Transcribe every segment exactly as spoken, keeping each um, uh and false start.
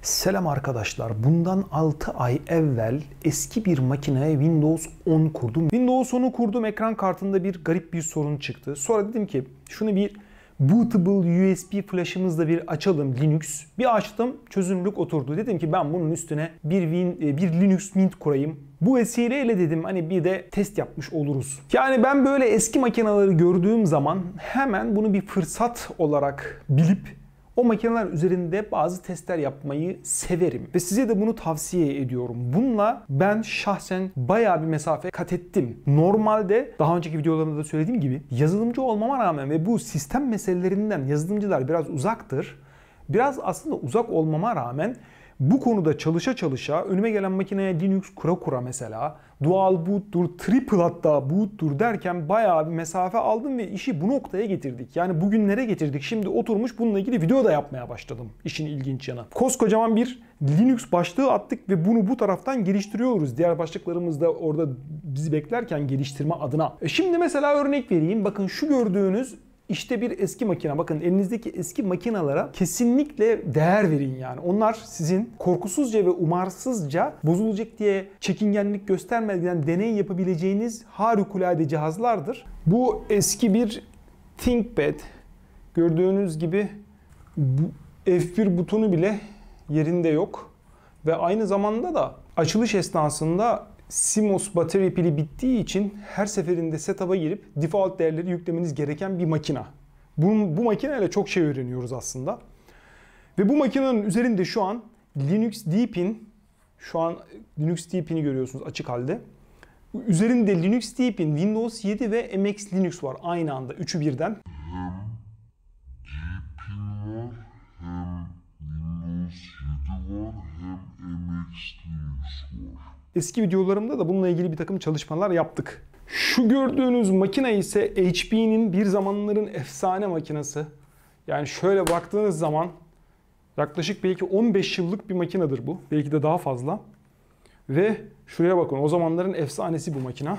Selam arkadaşlar. Bundan altı ay evvel eski bir makineye Windows on kurdum. Windows on'u kurdum. Ekran kartında bir garip bir sorun çıktı. Sonra dedim ki şunu bir bootable U S B flash'ımızla bir açalım Linux. Bir açtım, çözünürlük oturdu. Dedim ki ben bunun üstüne bir Win, bir Linux Mint kurayım. Bu vesileyle dedim hani bir de test yapmış oluruz. Yani ben böyle eski makineleri gördüğüm zaman hemen bunu bir fırsat olarak bilip o makineler üzerinde bazı testler yapmayı severim. Ve size de bunu tavsiye ediyorum. Bununla ben şahsen bayağı bir mesafe kat ettim. Normalde daha önceki videolarımda da söylediğim gibi yazılımcı olmama rağmen ve bu sistem meselelerinden yazılımcılar biraz uzaktır. Biraz aslında uzak olmama rağmen bu konuda çalışa çalışa önüme gelen makineye Linux kura kura mesela dual boot'tur, triple hatta boot'tur derken bayağı bir mesafe aldım ve işi bu noktaya getirdik. Yani bugünlere getirdik. Şimdi oturmuş bununla ilgili video da yapmaya başladım. İşin ilginç yanı. Koskocaman bir Linux başlığı attık ve bunu bu taraftan geliştiriyoruz. Diğer başlıklarımız da orada bizi beklerken geliştirme adına. E şimdi mesela örnek vereyim. Bakın şu gördüğünüz İşte bir eski makine. Bakın elinizdeki eski makinalara kesinlikle değer verin yani. Onlar sizin korkusuzca ve umarsızca bozulacak diye çekingenlik göstermeden deney yapabileceğiniz harikulade cihazlardır. Bu eski bir ThinkPad. Gördüğünüz gibi F bir butonu bile yerinde yok. Ve aynı zamanda da açılış esnasında C M O S batarya pili bittiği için her seferinde setup'a girip default değerleri yüklemeniz gereken bir makine. Bu, bu makineyle çok şey öğreniyoruz aslında. Ve bu makinenin üzerinde şu an Linux Deepin, şu an Linux Deepin'i görüyorsunuz açık halde. Üzerinde Linux Deepin, Windows yedi ve M X Linux var aynı anda, üçü birden. Hem Deepin var, hem Windows yedi var, hem M X Linux var. Eski videolarımda da bununla ilgili bir takım çalışmalar yaptık. Şu gördüğünüz makine ise H P'nin bir zamanların efsane makinesi. Yani şöyle baktığınız zaman yaklaşık belki on beş yıllık bir makinedir bu. Belki de daha fazla. Ve şuraya bakın, o zamanların efsanesi bu makine.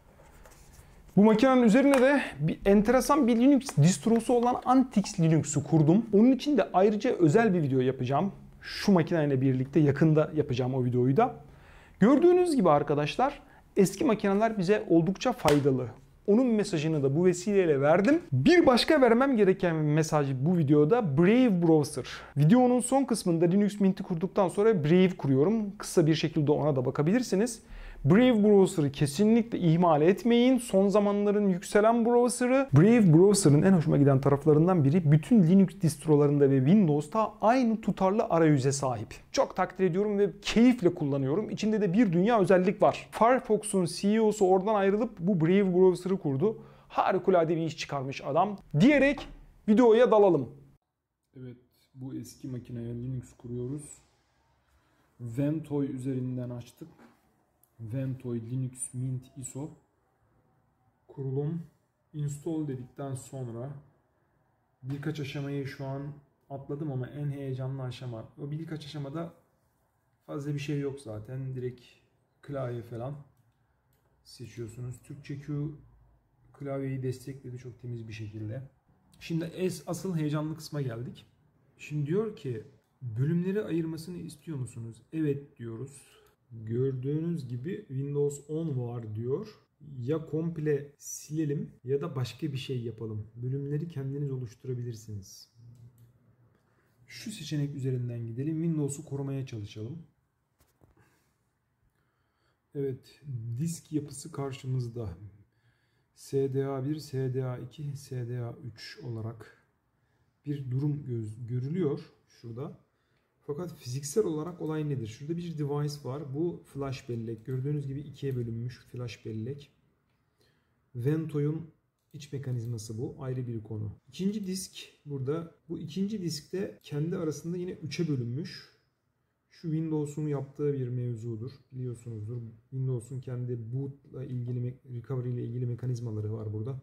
Bu makinenin üzerine de bir enteresan bir Linux distrosu olan Antix Linux'u kurdum. Onun için de ayrıca özel bir video yapacağım. Şu makineyle birlikte yakında yapacağım o videoyu da. Gördüğünüz gibi arkadaşlar eski makineler bize oldukça faydalı. Onun mesajını da bu vesileyle verdim. Bir başka vermem gereken mesaj bu videoda Brave Browser. Videonun son kısmında Linux Mint'i kurduktan sonra Brave kuruyorum. Kısa bir şekilde ona da bakabilirsiniz. Brave Browser'ı kesinlikle ihmal etmeyin. Son zamanların yükselen browser'ı. Brave Browser'ın en hoşuma giden taraflarından biri bütün Linux distrolarında ve Windows'ta aynı tutarlı arayüze sahip. Çok takdir ediyorum ve keyifle kullanıyorum. İçinde de bir dünya özellik var. Firefox'un C E O'su oradan ayrılıp bu Brave Browser'ı kurdu. Harikulade bir iş çıkarmış adam diyerek videoya dalalım. Evet, bu eski makineye Linux kuruyoruz. Ventoy üzerinden açtık. Ventoy Linux Mint I S O kurulum install dedikten sonra birkaç aşamayı şu an atladım ama en heyecanlı aşama o birkaç aşamada fazla bir şey yok zaten, direkt klavye falan seçiyorsunuz. Türkçe Q klavyeyi destekledi çok temiz bir şekilde. Şimdi es asıl heyecanlı kısma geldik. Şimdi diyor ki bölümleri ayırmasını istiyor musunuz? Evet diyoruz. Gördüğünüz gibi Windows on var diyor. Ya komple silelim ya da başka bir şey yapalım. Bölümleri kendiniz oluşturabilirsiniz. Şu seçenek üzerinden gidelim. Windows'u korumaya çalışalım. Evet, disk yapısı karşımızda. S D A bir, S D A iki, S D A üç olarak bir durum göz görülüyor şurada. Fakat fiziksel olarak olay nedir? Şurada bir device var. Bu flash bellek. Gördüğünüz gibi ikiye bölünmüş flash bellek. Ventoy'un iç mekanizması bu. Ayrı bir konu. İkinci disk burada. Bu ikinci diskte kendi arasında yine üçe bölünmüş. Şu Windows'un yaptığı bir mevzudur. Biliyorsunuzdur. Windows'un kendi boot'la ilgili, recovery ile ilgili mekanizmaları var burada.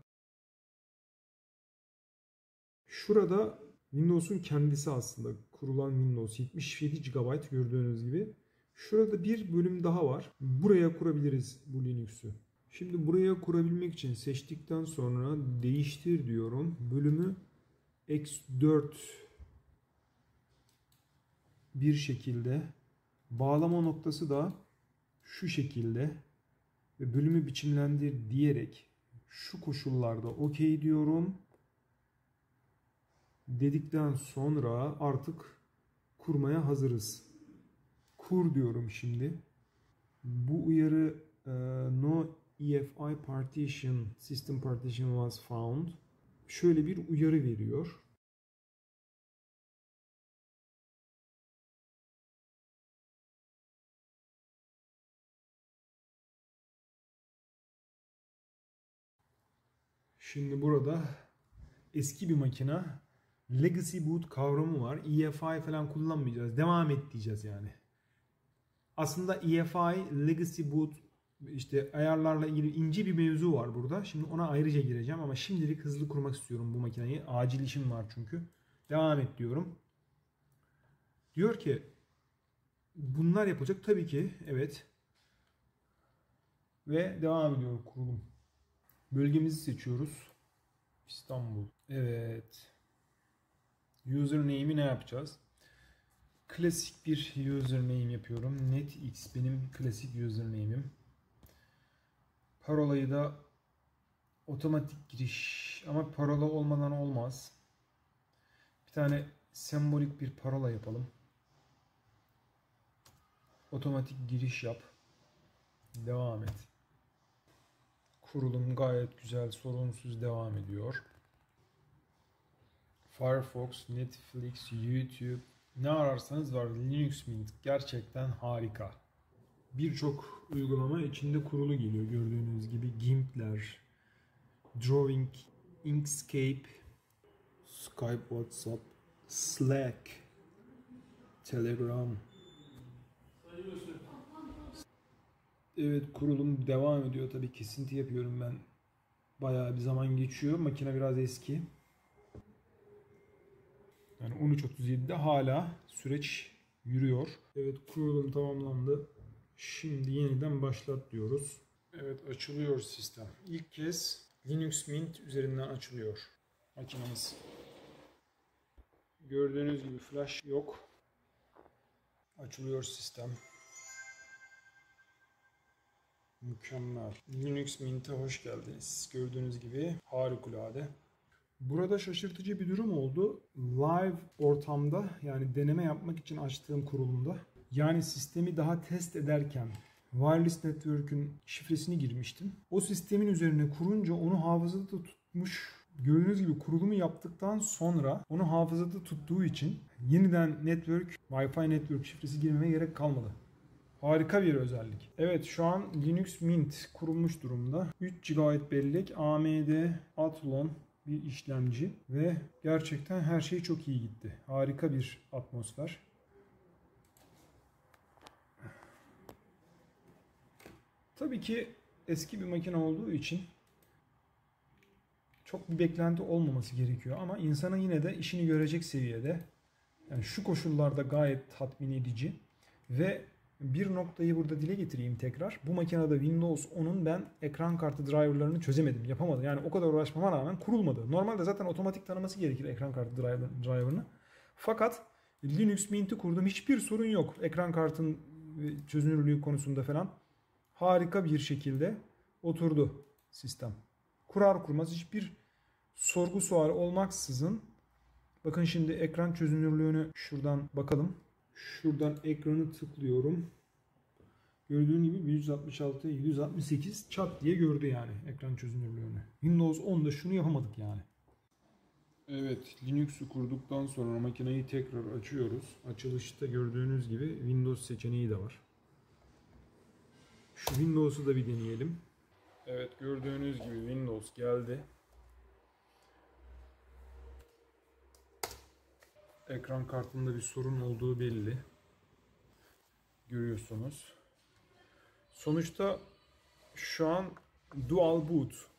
Şurada Windows'un kendisi aslında kurulan Windows yetmiş yedi gigabayt gördüğünüz gibi. Şurada bir bölüm daha var. Buraya kurabiliriz bu Linux'ü. Şimdi buraya kurabilmek için seçtikten sonra değiştir diyorum. Bölümü X dört bir şekilde. Bağlama noktası da şu şekilde. Ve bölümü biçimlendir diyerek şu koşullarda okey diyorum. Dedikten sonra artık kurmaya hazırız. Kur diyorum şimdi. Bu uyarı e, no E F I partition, system partition was found. Şöyle bir uyarı veriyor. Şimdi burada eski bir makine, legacy boot kavramı var. E F I falan kullanmayacağız. Devam et diyeceğiz yani. Aslında E F I, legacy boot, işte ayarlarla ilgili ince bir mevzu var burada. Şimdi ona ayrıca gireceğim ama şimdilik hızlı kurmak istiyorum bu makineyi. Acil işim var çünkü. Devam et diyorum. Diyor ki bunlar yapılacak. Tabii ki evet. Ve devam ediyor kurulum. Bölgemizi seçiyoruz. İstanbul. Evet. Username'i ne yapacağız? Klasik bir username yapıyorum. NetX benim klasik username'im. Parolayı da otomatik giriş ama parola olmadan olmaz. Bir tane sembolik bir parola yapalım. Otomatik giriş yap. Devam et. Kurulum gayet güzel, sorunsuz devam ediyor. Firefox, Netflix, YouTube, ne ararsanız var. Linux Mint gerçekten harika. Birçok uygulama içinde kurulu geliyor. Gördüğünüz gibi Gimp'ler, Drawing, Inkscape, Skype, WhatsApp, Slack, Telegram. Evet, kurulum devam ediyor. Tabii kesinti yapıyorum ben. Bayağı bir zaman geçiyor. Makine biraz eski. Yani on üç otuz yedi'de hala süreç yürüyor. Evet, kurulum tamamlandı. Şimdi yeniden başlat diyoruz. Evet, açılıyor sistem. İlk kez Linux Mint üzerinden açılıyor makinemiz. Gördüğünüz gibi flash yok. Açılıyor sistem. Mükemmel. Linux Mint'e hoş geldiniz. Gördüğünüz gibi harikulade. Burada şaşırtıcı bir durum oldu. Live ortamda, yani deneme yapmak için açtığım kurulumda, yani sistemi daha test ederken Wireless Network'ün şifresini girmiştim. O sistemin üzerine kurunca onu hafızada tutmuş. Gördüğünüz gibi kurulumu yaptıktan sonra onu hafızada tuttuğu için yeniden network, Wi-Fi network şifresi girmeme gerek kalmadı. Harika bir özellik. Evet, şu an Linux Mint kurulmuş durumda. üç gigabayt bellek, A M D Athlon bir işlemci ve gerçekten her şey çok iyi gitti. Harika bir atmosfer. Tabii ki eski bir makine olduğu için çok bir beklenti olmaması gerekiyor ama insanın yine de işini görecek seviyede. Yani şu koşullarda gayet tatmin edici ve bir noktayı burada dile getireyim tekrar. Bu makinede Windows on'un ben ekran kartı driverlarını çözemedim, yapamadım. Yani o kadar uğraşmama rağmen kurulmadı. Normalde zaten otomatik tanıması gerekir ekran kartı driver, driver'ını. Fakat Linux Mint'i kurdum. Hiçbir sorun yok. Ekran kartın çözünürlüğü konusunda falan. Harika bir şekilde oturdu sistem. Kurar kurmaz hiçbir sorgu suali olmaksızın. Bakın şimdi ekran çözünürlüğünü şuradan bakalım. Şuradan ekranı tıklıyorum. Gördüğün gibi bin yüz altmış altı yedi yüz altmış sekiz çat diye gördü yani ekran çözünürlüğünü. Windows on'da şunu yapamadık yani. Evet, Linux'u kurduktan sonra makineyi tekrar açıyoruz. Açılışta gördüğünüz gibi Windows seçeneği de var. Şu Windows'u da bir deneyelim. Evet, gördüğünüz gibi Windows geldi. Ekran kartında bir sorun olduğu belli. Görüyorsunuz. Sonuçta şu an Dual Boot.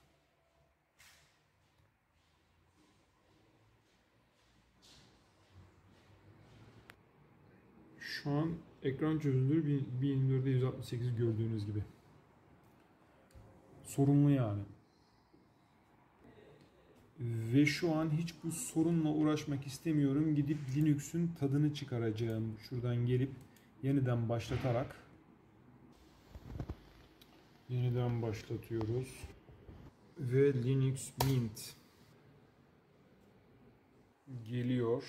Şu an ekran çözünürlüğü bin yirmi dört'e yüz altmış sekiz gördüğünüz gibi. Sorunlu yani. Ve şu an hiç bu sorunla uğraşmak istemiyorum. Gidip Linux'ün tadını çıkaracağım. Şuradan gelip yeniden başlatarak. Yeniden başlatıyoruz. Ve Linux Mint geliyor.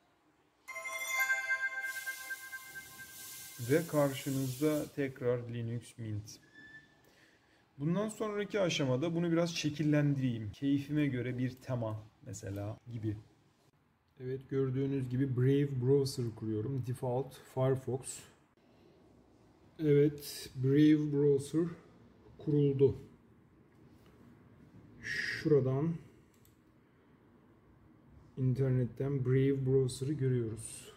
Ve karşınızda tekrar Linux Mint. Bundan sonraki aşamada bunu biraz şekillendireyim. Keyfime göre bir tema mesela gibi. Evet, gördüğünüz gibi Brave Browser kuruyorum. Default Firefox. Evet, Brave Browser kuruldu. Şuradan internetten Brave Browser'ı görüyoruz.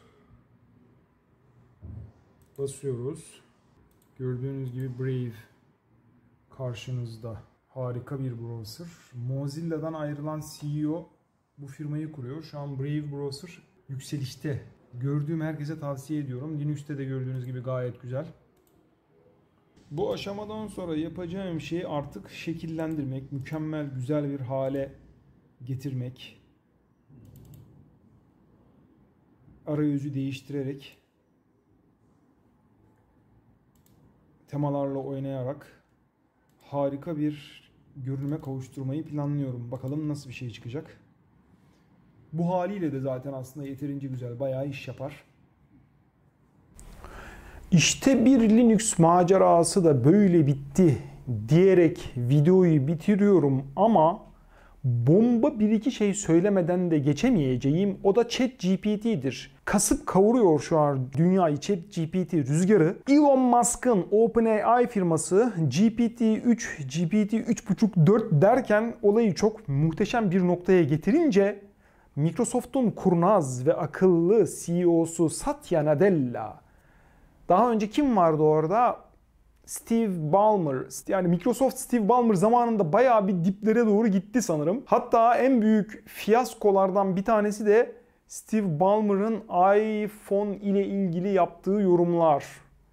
Basıyoruz. Gördüğünüz gibi Brave karşınızda. Harika bir browser. Mozilla'dan ayrılan C E O bu firmayı kuruyor. Şu an Brave Browser yükselişte. Gördüğüm herkese tavsiye ediyorum. Linux'te de gördüğünüz gibi gayet güzel. Bu aşamadan sonra yapacağım şey artık şekillendirmek, mükemmel, güzel bir hale getirmek. Arayüzü değiştirerek, temalarla oynayarak harika bir görünüme kavuşturmayı planlıyorum. Bakalım nasıl bir şey çıkacak. Bu haliyle de zaten aslında yeterince güzel, bayağı iş yapar. İşte bir Linux macerası da böyle bitti diyerek videoyu bitiriyorum ama bomba bir iki şey söylemeden de geçemeyeceğim. O da ChatGPT'dir. Kasıp kavuruyor şu an dünyayı ChatGPT rüzgarı. Elon Musk'ın OpenAI firması G P T üç, G P T üç buçuk, dört derken olayı çok muhteşem bir noktaya getirince Microsoft'un kurnaz ve akıllı C E O'su Satya Nadella. Daha önce kim vardı orada? Steve Ballmer. Yani Microsoft Steve Ballmer zamanında bayağı bir diplere doğru gitti sanırım. Hatta en büyük fiyaskolardan bir tanesi de Steve Ballmer'ın iPhone ile ilgili yaptığı yorumlar.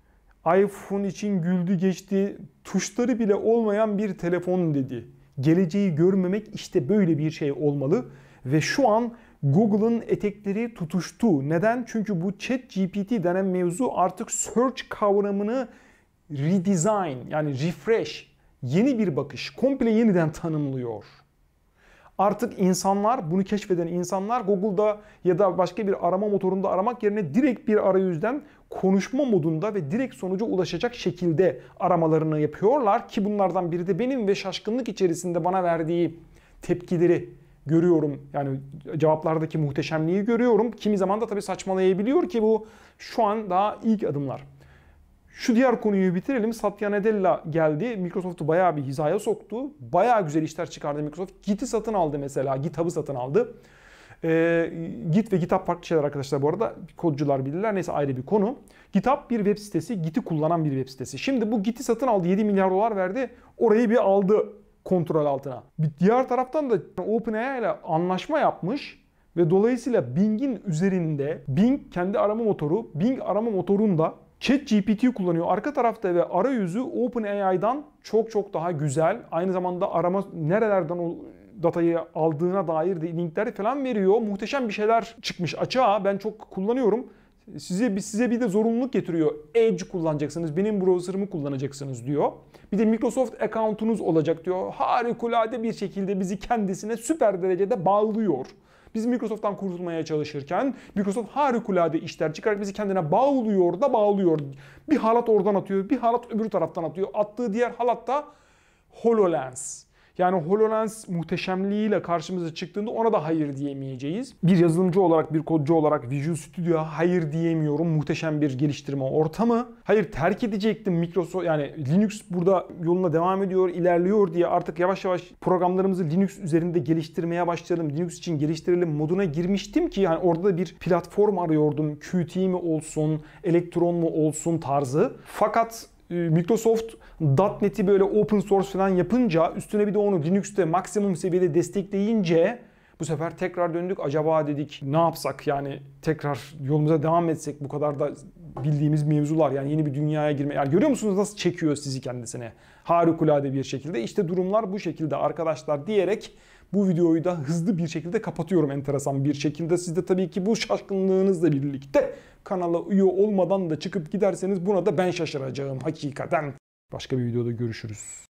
iPhone için güldü geçti, tuşları bile olmayan bir telefon dedi. Geleceği görmemek işte böyle bir şey olmalı. Ve şu an Google'ın etekleri tutuştu. Neden? Çünkü bu ChatGPT denen mevzu artık search kavramını redesign yani refresh, yeni bir bakış, komple yeniden tanımlıyor. Artık insanlar, bunu keşfeden insanlar Google'da ya da başka bir arama motorunda aramak yerine direkt bir arayüzden konuşma modunda ve direkt sonuca ulaşacak şekilde aramalarını yapıyorlar ki bunlardan biri de benim ve şaşkınlık içerisinde bana verdiği tepkileri görüyorum. Yani cevaplardaki muhteşemliği görüyorum. Kimi zaman da tabii saçmalayabiliyor ki bu şu an daha ilk adımlar. Şu diğer konuyu bitirelim. Satya Nadella geldi. Microsoft'u bayağı bir hizaya soktu. Bayağı güzel işler çıkardı Microsoft. Git'i satın aldı mesela. GitHub'ı satın aldı. Ee, Git ve GitHub farklı şeyler arkadaşlar bu arada. Kodcular bilirler. Neyse ayrı bir konu. GitHub bir web sitesi. Git'i kullanan bir web sitesi. Şimdi bu Git'i satın aldı. yedi milyar dolar verdi. Orayı bir aldı kontrol altına. Bir diğer taraftan da OpenAI ile anlaşma yapmış. Ve dolayısıyla Bing'in üzerinde Bing kendi arama motoru. Bing arama motorunda ChatGPT kullanıyor. Arka tarafta ve arayüzü OpenAI'dan çok çok daha güzel. Aynı zamanda arama nerelerden o datayı aldığına dair de linkler falan veriyor. Muhteşem bir şeyler çıkmış açığa. Ben çok kullanıyorum. Size size bir de zorunluluk getiriyor. Edge kullanacaksınız. Benim browser'ımı kullanacaksınız diyor. Bir de Microsoft account'unuz olacak diyor. Harikulade bir şekilde bizi kendisine süper derecede bağlıyor. Biz Microsoft'tan kurtulmaya çalışırken Microsoft harikulade işler çıkararak bizi kendine bağlıyor da bağlıyor. Bir halat oradan atıyor, bir halat öbür taraftan atıyor. Attığı diğer halat da HoloLens. Yani HoloLens muhteşemliğiyle karşımıza çıktığında ona da hayır diyemeyeceğiz. Bir yazılımcı olarak, bir kodcu olarak Visual Studio'ya hayır diyemiyorum. Muhteşem bir geliştirme ortamı. Hayır terk edecektim Microsoft. Yani Linux burada yoluna devam ediyor, ilerliyor diye artık yavaş yavaş programlarımızı Linux üzerinde geliştirmeye başlayalım. Linux için geliştirelim moduna girmiştim ki yani orada da bir platform arıyordum. Qt mi olsun, Electron mu olsun tarzı. Fakat Microsoft .nokta net'i böyle open source falan yapınca üstüne bir de onu Linux'te maksimum seviyede destekleyince bu sefer tekrar döndük. Acaba dedik ne yapsak yani tekrar yolumuza devam etsek bu kadar da bildiğimiz mevzular yani yeni bir dünyaya girme. Yani görüyor musunuz nasıl çekiyor sizi kendisine? Harikulade bir şekilde. İşte durumlar bu şekilde arkadaşlar diyerek bu videoyu da hızlı bir şekilde kapatıyorum enteresan bir şekilde. Siz de tabii ki bu şaşkınlığınızla birlikte kanala üye olmadan da çıkıp giderseniz buna da ben şaşıracağım hakikaten. Başka bir videoda görüşürüz.